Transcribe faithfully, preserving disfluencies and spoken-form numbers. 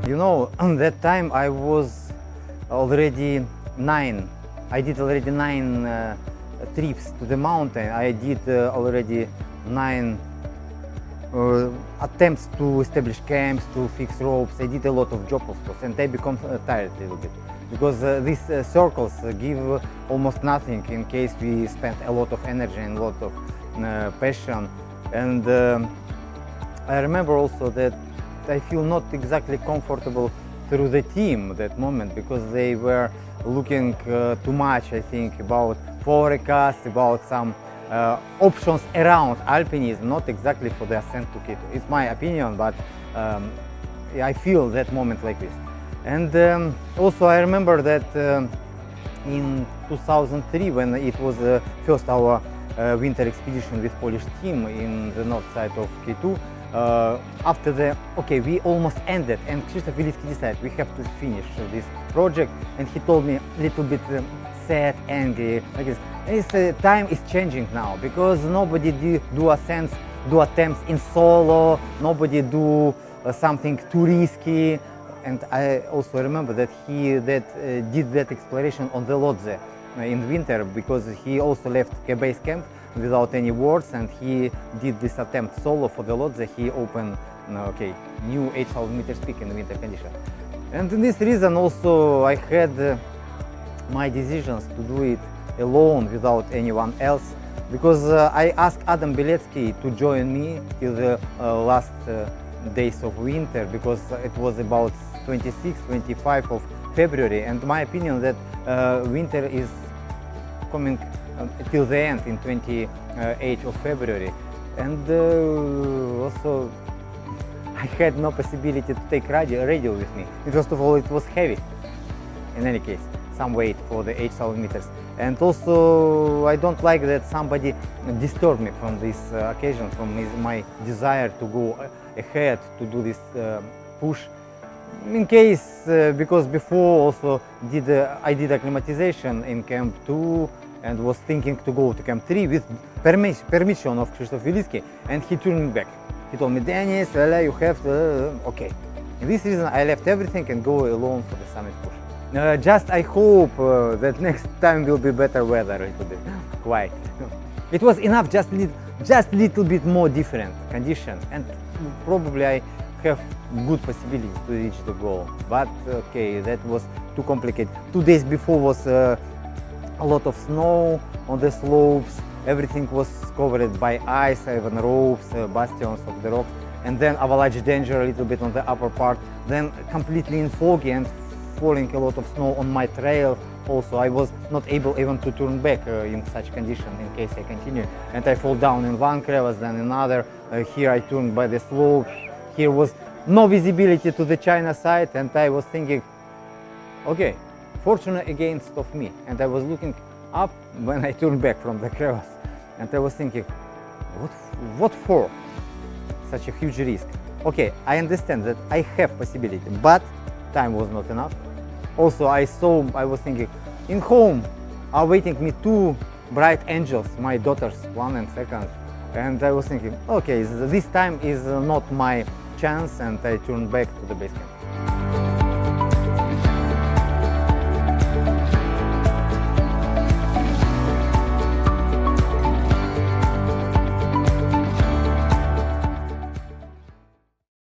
You know, at that time I was already nine. I did already nine uh, trips to the mountain. I did uh, already nine uh, attempts to establish camps, to fix ropes. I did a lot of job, of course, and I become uh, tired a little bit. Because uh, these uh, circles uh, give uh, almost nothing in case we spend a lot of energy and a lot of uh, passion. And um, I remember also that I feel not exactly comfortable through the team at that moment, because they were looking uh, too much, I think, about forecasts, about some uh, options around alpinism, not exactly for the ascent to K two. It's my opinion, but um, I feel that moment like this. And um, also I remember that um, in two thousand three, when it was uh, first our uh, winter expedition with Polish team in the north side of K two, uh, after the, okay, we almost ended, and Krzysztof Wilicki decided we have to finish this project, and he told me a little bit um, sad, angry, like this. It's, uh, time is changing now, because nobody do, do ascents, do attempts in solo, nobody do uh, something too risky. And I also remember that he that uh, did that exploration on the Lodze uh, in winter, because he also left a base camp without any words, and he did this attempt solo for the Lodze. He opened uh, okay, new eight thousand meters peak in the winter condition. And in this reason also I had uh, my decisions to do it alone without anyone else, because uh, I asked Adam Bilecki to join me till the uh, last uh, days of winter, because it was about twenty-sixth, twenty-fifth of February, and my opinion that uh, winter is coming uh, till the end in twenty-eighth of February. And uh, also I had no possibility to take radio, radio with me. First of all, it was heavy, in any case, some weight for the eight thousand meters. And also I don't like that somebody disturbed me from this uh, occasion, from his, my desire to go ahead, to do this uh, push. In case, uh, because before also did uh, I did acclimatization in camp two and was thinking to go to camp three with permi permission of Krzysztof Wilicki, and he turned me back. He told me, Denis, you have to, uh, okay. In this reason I left everything and go alone for the summit push. Uh, just I hope uh, that next time will be better weather, a little bit, quiet. It was enough, just little, just little bit more different conditions, and probably I have good possibilities to reach the goal. But okay, that was too complicated. Two days before was uh, a lot of snow on the slopes. Everything was covered by ice, even ropes, uh, bastions of the rocks, and then avalanche danger a little bit on the upper part. Then completely in foggy and falling a lot of snow on my trail. Also, I was not able even to turn back uh, in such condition in case I continue. And I fall down in one crevasse, then another. Uh, here I turned by the slope. Here was no visibility to the China side, and I was thinking, okay, fortune against of me. And I was looking up when I turned back from the crevasse, and I was thinking, what, what for? Such a huge risk. Okay, I understand that I have possibility, but time was not enough. Also, I saw, I was thinking, in home are waiting me two bright angels, my daughters, one and second. And I was thinking, okay, this time is not my chance, and I turned back to the base camp.